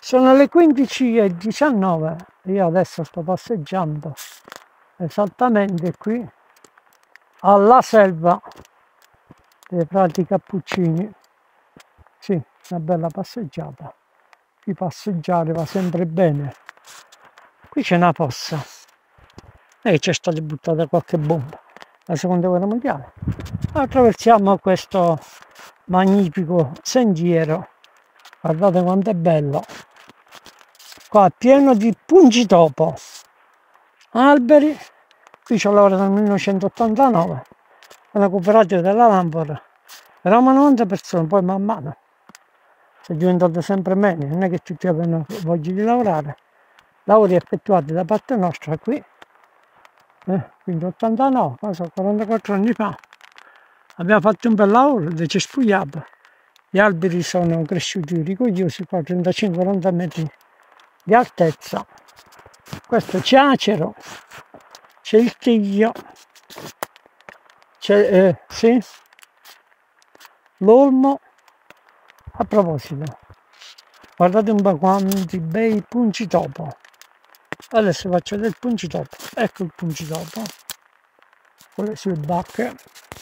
Sono le 15:19 e io adesso sto passeggiando esattamente qui alla selva dei Frati Cappuccini. Sì, una bella passeggiata. Qui passeggiare va sempre bene. Qui c'è una fossa e c'è stata buttata qualche bomba la seconda guerra mondiale. Attraversiamo questo magnifico sentiero. Guardate quanto è bello. Qua è pieno di pungitopo, alberi. Qui ci ho lavorato nel 1989, una cooperativa della lampada. Eravamo 90 persone, poi man mano si è diventato sempre meno, non è che tutti avevano voglia di lavorare. Lavori effettuati da parte nostra qui, quindi 89, cosa, 44 anni fa. Abbiamo fatto un bel lavoro, dove ci spugliava. Gli alberi sono cresciuti rigogliosi, qua 35-40 metri di altezza. Questo c'è acero, c'è il tiglio, c'è sì, l'olmo. A proposito, guardate un po' quanti bei pungitopo. Adesso faccio del pungitopo. Ecco il pungitopo con le sue bacche.